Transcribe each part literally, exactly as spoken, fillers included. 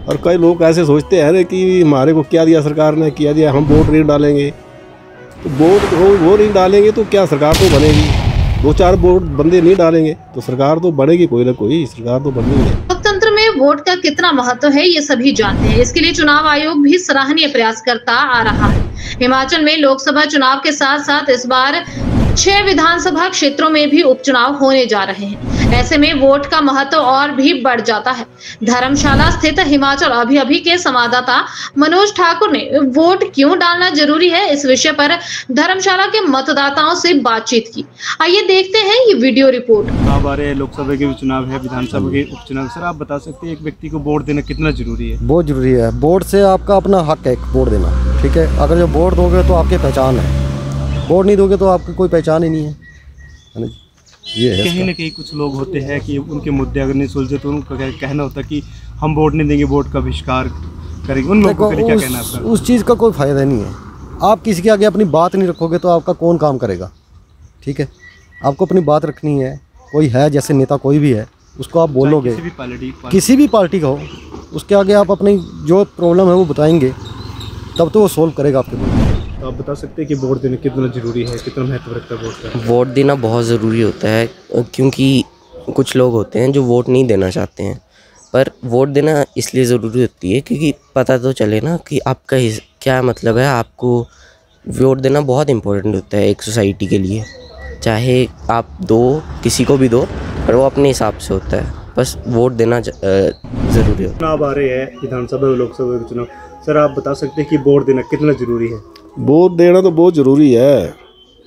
और कई लोग ऐसे सोचते हैं ना कि हमारे को क्या दिया सरकार ने, किया दिया, हम वोट नहीं डालेंगे। तो वोट वो वो नहीं डालेंगे तो क्या सरकार तो बनेगी। दो चार वोट बंदे नहीं डालेंगे तो सरकार तो बनेगी, कोई ना कोई सरकार तो बननी है। लोकतंत्र में वोट का कितना महत्व है ये सभी जानते हैं। इसके लिए चुनाव आयोग भी सराहनीय प्रयास करता आ रहा है। हिमाचल में लोकसभा चुनाव के साथ साथ इस बार छह विधानसभा क्षेत्रों में भी उपचुनाव होने जा रहे हैं। ऐसे में वोट का महत्व और भी बढ़ जाता है। धर्मशाला स्थित हिमाचल अभी अभी के संवाददाता मनोज ठाकुर ने वोट क्यों डालना जरूरी है इस विषय पर धर्मशाला के मतदाताओं से बातचीत की। आइए देखते हैं ये वीडियो रिपोर्ट। अब आ रहे लोकसभा के भी चुनाव है, विधानसभा के उपचुनाव। सर आप बता सकते हैं एक व्यक्ति को वोट देना कितना जरूरी है? बहुत जरूरी है। वोट से आपका अपना हक है वोट देना, ठीक है। अगर जो वोट दोगे तो आपकी पहचान है, वोट नहीं दोगे तो आपकी कोई पहचान ही नहीं है, है ना? ये है। कहीं ना कहीं कुछ लोग होते हैं कि उनके मुद्दे अगर नहीं सुलझे तो उनका कहना होता है कि हम वोट नहीं देंगे, वोट का बहिष्कार करेंगे। उन लोगों के लिए क्या कहना है आपका? उस चीज़ का कोई फ़ायदा नहीं है। आप किसी के आगे अपनी बात नहीं रखोगे तो आपका कौन काम करेगा, ठीक है। आपको अपनी बात रखनी है। कोई है जैसे नेता कोई भी है उसको आप बोलोगे, किसी भी पार्टी किसी भी पार्टी का हो, उसके आगे आप अपनी जो प्रॉब्लम है वो बताएंगे तब तो वो सोल्व करेगा आपके प्रॉब्लम। तो आप बता सकते हैं कि वोट देना कितना जरूरी है, कितना महत्व रखता है वोट का? वोट देना बहुत ज़रूरी होता है क्योंकि कुछ लोग होते हैं जो वोट नहीं देना चाहते हैं, पर वोट देना इसलिए ज़रूरी होती है क्योंकि पता तो चले ना कि आपका क्या मतलब है। आपको वोट देना बहुत इम्पोर्टेंट होता है एक सोसाइटी के लिए। चाहे आप दो किसी को भी दो, पर वो अपने हिसाब से होता है। बस वोट देना ज़रूरी है। चुनाव आ रहे हैं, विधानसभा और लोकसभा के चुनाव। सर आप बता सकते हैं कि वोट देना कितना जरूरी है? वोट देना तो बहुत ज़रूरी है।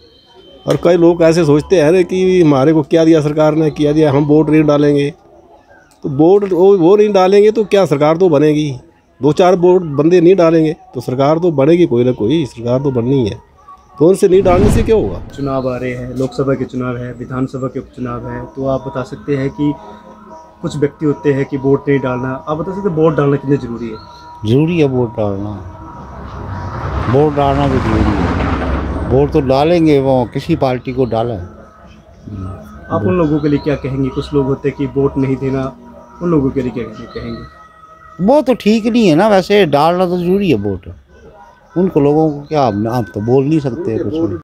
और कई लोग ऐसे सोचते हैं ना कि हमारे को क्या दिया सरकार ने, किया दिया, हम वोट नहीं डालेंगे। तो वोट वो वो नहीं डालेंगे तो क्या सरकार तो बनेगी। दो चार वोट बंदे नहीं डालेंगे तो सरकार तो बनेगी, कोई ना कोई सरकार तो बननी है। तो उनसे नहीं डालने से क्या होगा। चुनाव आ रहे हैं, लोकसभा के चुनाव है, विधानसभा के उपचुनाव है। तो आप बता सकते हैं कि कुछ व्यक्ति होते हैं कि वोट नहीं डालना। आप बता सकते हैं वोट डालना कितना जरूरी है? जरूरी है वोट डालना, वोट डालना भी जरूरी है। वोट तो डालेंगे, वो किसी पार्टी को डालें। आप उन लोगों के लिए क्या कहेंगे? कुछ लोग होते हैं कि वोट नहीं देना, उन लोगों के लिए क्या कहेंगे? वो तो ठीक नहीं है ना, वैसे डालना तो जरूरी है वोट। उनको लोगों को क्या, आप तो बोल नहीं सकते कुछ भी।